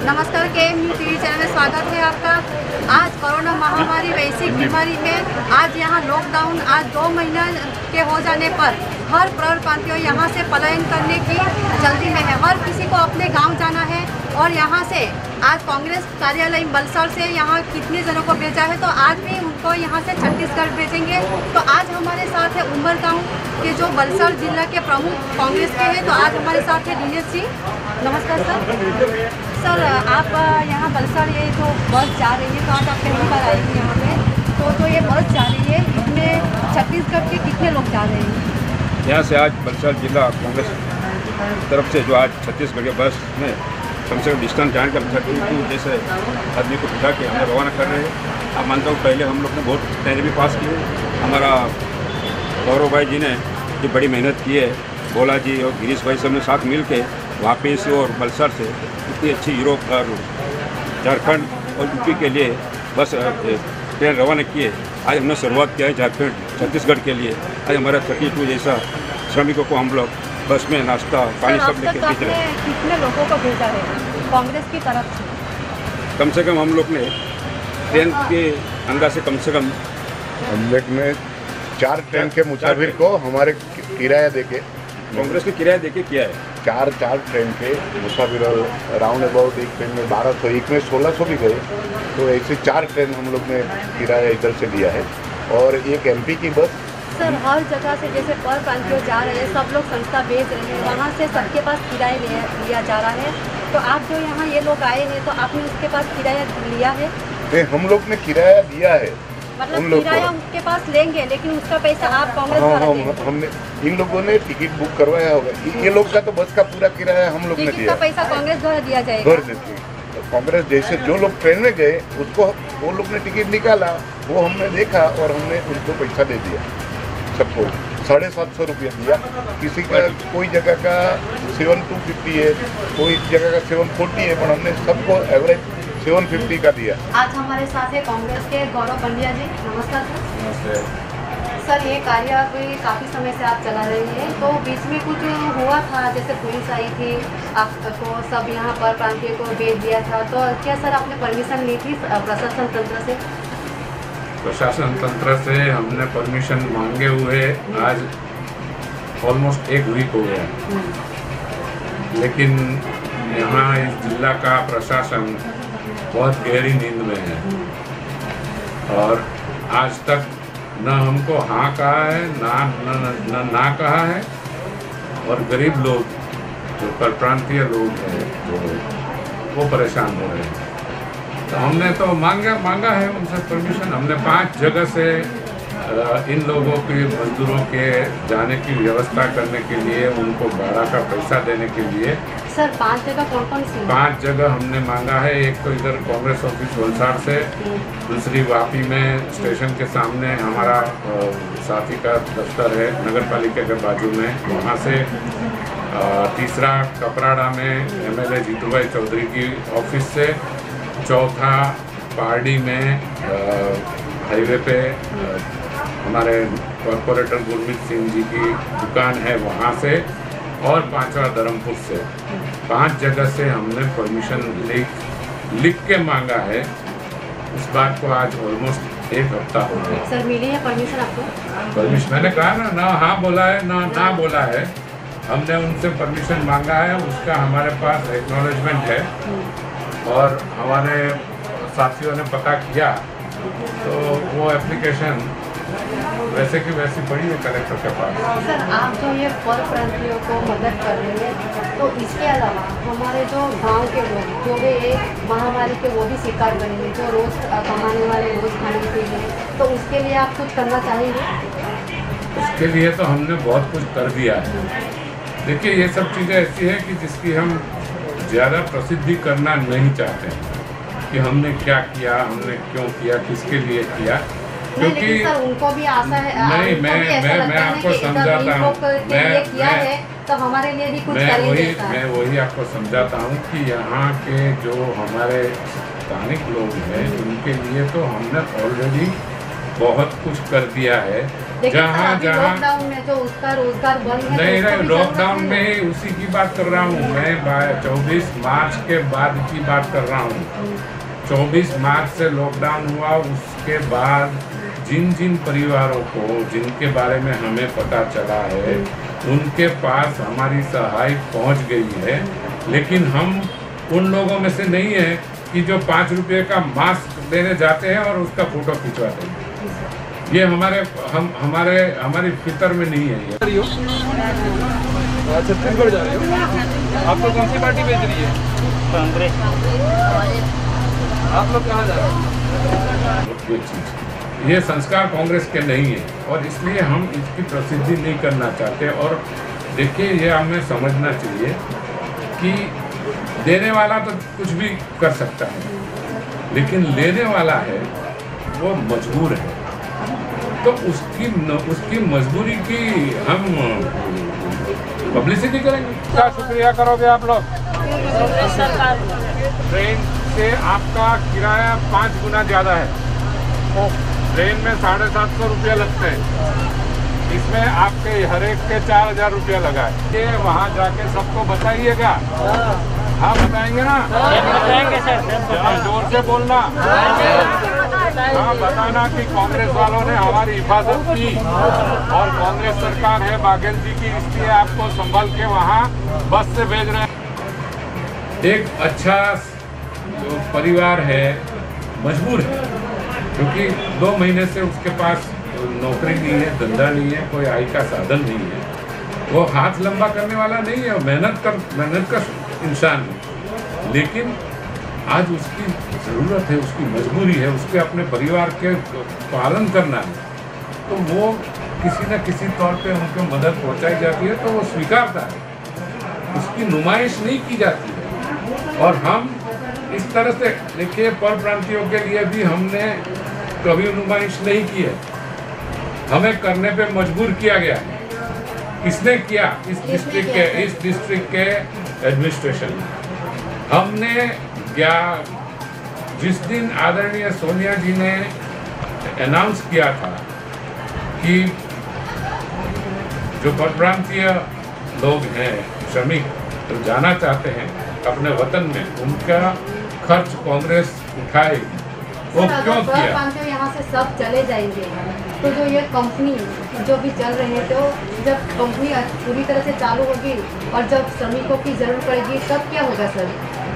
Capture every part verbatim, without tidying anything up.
नमस्कार, के M news TV channel में स्वागत है आपका। आज कोरोना महामारी वैश्विक बीमारी में आज यहाँ लॉकडाउन आज दो महीने के हो जाने पर हर परप्रांतीय यहाँ से पलायन करने की जल्दी में है। हर किसी को अपने गांव जाना है और यहाँ से आज कांग्रेस कार्यालय बलसाड़ से यहाँ कितने जनों को भेजा है, तो आज भी उनको यहाँ से छत्तीसगढ़ भेजेंगे। तो आज हमारे साथ है उमरगांव के जो बलसाड़ जिला के प्रमुख कांग्रेस के हैं, तो आज हमारे साथ है दिनेश जी। नमस्कार सर। सर, आप यहाँ बलसाड़ ये जो बस जा रही है, तो आज आप पहली बार आएंगे यहाँ पे, तो जो ये बस जा रही है इसमें छत्तीसगढ़ के कितने लोग जा रहे हैं? यहाँ से आज बलसाड़ जिला कांग्रेस तरफ से जो आज छत्तीसगढ़ के बस में कम से कम डिस्टेंस जान कर थर्टी टू जैसे आदमी को बिठा के हमें रवाना कर रहे हैं। आप मानता हूँ पहले हम लोग ने बहुत ट्रेन भी पास की है। हमारा गौरव भाई जी ने जो बड़ी मेहनत की है, भोला जी और गिरीश भाई सब ने साथ मिल के वापी से और बलसाड़ से इतनी अच्छी यूरोप और झारखंड और यूपी के लिए बस ट्रेन रवाना किए। आज हमने शुरुआत किया है झारखंड छत्तीसगढ़ के लिए। आज हमारा थर्टी टू जैसा श्रमिकों को हम लोग बस में नाश्ता पानी सब लेके भेज रहे हैं। कितने लोगों को भेजा है कांग्रेस की तरफ से? कम से कम हम लोग ने ट्रेन के अंदर से कम से कम हम लोग ने चार ट्रेन के मुसाफिर को हमारे किराया देके कांग्रेस के किराया देके किया है। चार चार ट्रेन के मुसाफिर राउंड अबाउट एक ट्रेन में बारह सौ एक में सोलह सौ भी गए, तो ऐसे चार ट्रेन हम लोग ने किराया इधर से लिया है। और एक एमपी की बस। सर, हर जगह से जैसे पर प्रांतीय जा रहे हैं, सब लोग संस्था भेज रहे हैं, वहाँ से सबके पास किराया लिया जा रहा है। तो आप जो यहाँ ये लोग आए हैं, तो आपने उसके पास किराया लिया है? नहीं, हम लोग ने किराया दिया है। मतलब किराया उसके पास लेंगे, लेकिन उसका पैसा आप कांग्रेस हाँ, द्वारा हम, हमने इन लोगों ने टिकट बुक करवाया होगा। ये लोग का तो बस का पूरा किराया हम लोग ने दिया। पैसा कांग्रेस द्वारा दिया जाएगा। भर देती है कांग्रेस। जैसे जो लोग ट्रेन में गए उसको वो लोग ने टिकट निकाला, वो हमने देखा और हमने उनको पैसा दे दिया। सबको साढ़े सात सौ रुपया दिया। किसी का कोई जगह का सेवन टू फिफ्टी है, कोई जगह का सेवन फोर्टी है, पर हमने सबको एवरेज सेवन फिफ्टी का दिया। आज हमारे साथ है कांग्रेस के गौरव पंड्या जी। नमस्कार सर। नमस्ते सर, ये कार्य अभी काफ़ी समय से आप चला रहे हैं, तो बीच में कुछ हुआ था, जैसे पुलिस आई थी आपको, सब यहाँ पर प्रांतीय को भेज दिया था, तो क्या सर आपने परमिशन ली थी प्रशासन तंत्र से? प्रशासन तंत्र से हमने परमिशन मांगे हुए आज ऑलमोस्ट एक वीक हो गया, लेकिन यहाँ इस जिला का प्रशासन बहुत गहरी नींद में है और आज तक न हमको हाँ कहा है ना न, न, न, ना कहा है। और गरीब लोग जो परप्रांतीय लोग हैं तो वो परेशान हो रहे हैं। तो हमने तो मांगा मांगा है उनसे परमिशन। हमने पांच जगह से इन लोगों के मजदूरों के जाने की व्यवस्था करने के लिए, उनको भाड़ा का पैसा देने के लिए। सर, पांच जगह कौन कौन सी? पांच जगह हमने मांगा है। एक तो इधर कांग्रेस ऑफिस वलसाड़ से, दूसरी वापी में स्टेशन के सामने हमारा साथी का दफ्तर है नगर पालिका के बाजू में, वहाँ से। तीसरा कपराड़ा में एमएलए जीतू भाई चौधरी की ऑफिस से। चौथा पार्डी में हाईवे पे आ, हमारे कॉरपोरेटर गुरमीत सिंह जी की दुकान है, वहाँ से। और पांचवा धर्मपुर से। पांच जगह से हमने परमिशन लिख लिख के मांगा है। इस बात को आज ऑलमोस्ट एक हफ्ता हो गया। सर, मिली है परमिशन आपको? परमिशन मैंने कहा ना, ना हाँ बोला है ना ना बोला है। हमने उनसे परमिशन मांगा है, उसका हमारे पास एक्नॉलेजमेंट है और हमारे साथियों ने पता किया, तो वो एप्लीकेशन वैसे की वैसी पड़ी है कलेक्टर के पास। सर, आप जो ये पर प्रांतियों को मदद कर रहे हैं, तो इसके अलावा हमारे जो गांव के लोग जो भी एक महामारी के वो भी शिकार बनेंगे, जो रोज़ कमाने वाले रोज़ खाने के लिए, तो उसके लिए आप कुछ करना चाहेंगे? उसके लिए तो हमने बहुत कुछ कर दिया है। देखिए, ये सब चीज़ें ऐसी हैं कि जिसकी हम ज़्यादा प्रसिद्धि करना नहीं चाहते कि हमने क्या किया, हमने क्यों किया, किसके लिए किया, क्योंकि सर उनको भी आशा है। नहीं, मैं मैं मैं आपको समझाता हूँ। मैं किया है तो हमारे लिए भी कुछ मैं वही मैं वही आपको समझाता हूँ कि यहाँ के जो हमारे स्थानिक लोग हैं, उनके लिए तो हमने ऑलरेडी बहुत कुछ कर दिया है। लेकिन जहाँ अभी जहाँ लॉकडाउन में जो उसका रोजगार बंद है, नहीं तो उसको नहीं भी लॉकडाउन जरूरत में है। ही उसी की बात कर रहा हूँ मैं। चौबीस मार्च के बाद की बात कर रहा हूँ। चौबीस मार्च से लॉकडाउन हुआ, उसके बाद जिन जिन परिवारों को जिनके बारे में हमें पता चला है उनके पास हमारी सहाय पहुंच गई है। लेकिन हम उन लोगों में से नहीं है कि जो पाँच रुपये का मास्क देने जाते हैं और उसका फोटो खिंचवाते हैं। ये हमारे हम हमारे हमारी फितर में नहीं है ये। छत्तीसगढ़ जा रहे हो, आपको कौन सी पार्टी भेज रही है? कांग्रेस। आप लोग कहाँ जा रहे हो? ये चीज ये संस्कार कांग्रेस के नहीं है और इसलिए हम इसकी प्रसिद्धि नहीं करना चाहते। और देखिए, ये हमें समझना चाहिए कि देने वाला तो कुछ भी कर सकता है, लेकिन लेने वाला है वो मजबूर है। तो उसकी उसकी मजबूरी की हम पब्लिसिटी करेंगे। क्या शुक्रिया करोगे आप लोग? ट्रेन से आपका किराया पाँच गुना ज़्यादा है। ट्रेन में साढ़े सात सौ रुपया लगते हैं, इसमें आपके हर एक के चार हजार रुपया लगा है। ये वहाँ जाके सबको बताइएगा। हाँ बताएंगे ना? बताएंगे सर। जोर से बोलना। हाँ बताना कि कांग्रेस वालों ने हमारी हिफाजत की और कांग्रेस सरकार है बाघेल जी की, इसलिए आपको संभाल के वहाँ बस से भेज रहे हैं। एक अच्छा जो परिवार है मजबूर है, क्योंकि दो महीने से उसके पास नौकरी नहीं है, धंधा नहीं है, कोई आय का साधन नहीं है। वो हाथ लंबा करने वाला नहीं है, मेहनत कर मेहनत का इंसान है। लेकिन आज उसकी ज़रूरत है, उसकी मजबूरी है, उसके अपने परिवार के पालन करना है। तो वो किसी न किसी तौर पे उनको मदद पहुंचाई जाती है तो वो स्वीकारता है, उसकी नुमाइश नहीं की जाती है। और हम इस तरह से देखिए, पर प्रांतियों के लिए भी हमने कभी नुमाइश नहीं की है, हमें करने पे मजबूर किया गया है। किसने किया? इस डिस्ट्रिक्ट के इस डिस्ट्रिक्ट के एडमिनिस्ट्रेशन। हमने क्या जिस दिन आदरणीय सोनिया जी ने अनाउंस किया था कि जो परप्रांतीय लोग हैं, श्रमिक जो जाना चाहते हैं अपने वतन में, उनका खर्च कांग्रेस उठाएगी। वो क्यों किया? यहाँ से सब चले जाएंगे तो जो ये कंपनी जो भी चल रहे हैं, तो जब कंपनी पूरी तरह से चालू होगी और जब श्रमिकों की जरूरत पड़ेगी तब क्या होगा सर?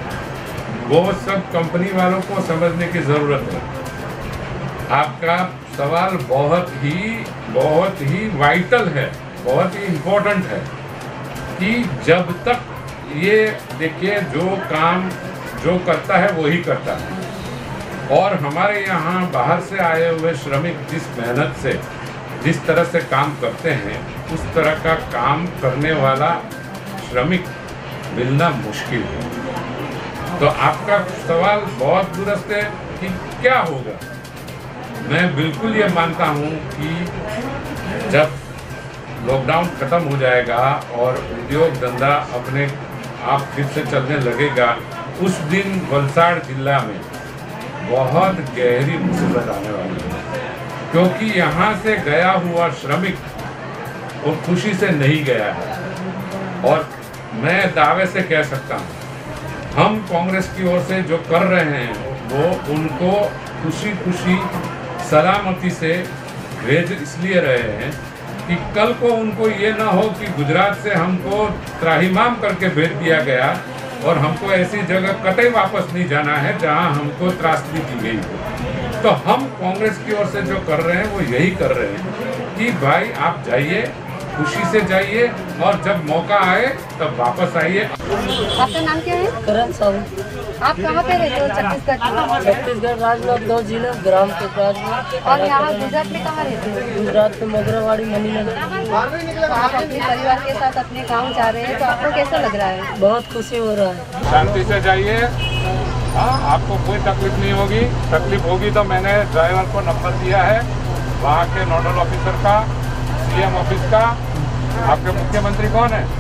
वो सब कंपनी वालों को समझने की जरूरत है। आपका सवाल बहुत ही बहुत ही वाइटल है, बहुत ही इम्पोर्टेंट है कि जब तक ये देखिए, जो काम जो करता है वो ही करता है। और हमारे यहाँ बाहर से आए हुए श्रमिक जिस मेहनत से जिस तरह से काम करते हैं, उस तरह का काम करने वाला श्रमिक मिलना मुश्किल है। तो आपका सवाल बहुत दुरुस्त है कि क्या होगा। मैं बिल्कुल ये मानता हूँ कि जब लॉकडाउन खत्म हो जाएगा और उद्योग धंधा अपने आप फिर से चलने लगेगा, उस दिन वलसाड़ जिला में बहुत गहरी मुसीबत आने वाली है। क्योंकि यहाँ से गया हुआ श्रमिक वो खुशी से नहीं गया है। और मैं दावे से कह सकता हूँ, हम कांग्रेस की ओर से जो कर रहे हैं वो उनको खुशी खुशी सलामती से भेज इसलिए रहे हैं कि कल को उनको ये ना हो कि गुजरात से हमको त्राहिमाम करके भेज दिया गया और हमको ऐसी जगह कतई वापस नहीं जाना है जहां हमको त्रासदी दी गई हो। तो हम कांग्रेस की ओर से जो कर रहे हैं वो यही कर रहे हैं कि भाई आप जाइए, खुशी से जाइए और जब मौका आए तब वापस आइए। आपका नाम क्या है? करण साहू। आप कहाँ पे रहते हो? छत्तीसगढ़। छत्तीसगढ़ राजनांदगांव जिला ग्राम के पास में। और यहाँ गुजरात में कहाँ रहते हो? गुजरात में मोगरावाड़ी मणिनगर। तो आप अपने परिवार के साथ अपने गाँव जा रहे हैं, तो आपको कैसा लग रहा है? बहुत खुशी हो रहा है। शांति से जाइए। हाँ, आपको कोई तकलीफ नहीं होगी। तकलीफ होगी तो मैंने ड्राइवर को नंबर दिया है वहाँ के नोडल ऑफिसर का, सीएम ऑफिस का। आपके मुख्यमंत्री कौन है?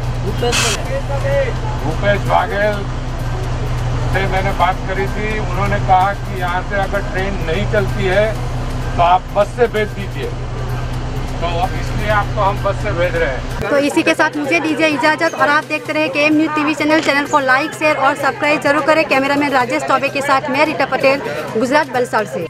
भूपेश बाघेल से मैंने बात करी थी। उन्होंने कहा कि यहाँ से अगर ट्रेन नहीं चलती है तो आप बस से भेज दीजिए। तो अब इसलिए आपको हम बस से भेज रहे हैं। तो इसी के साथ मुझे दीजिए इजाज़त और आप देखते रहे K M news TV channel channel को लाइक शेयर और सब्सक्राइब जरूर करें। कैमरामैन राजेश चौबे के साथ मैं रीटा पटेल, गुजरात वलसाड से।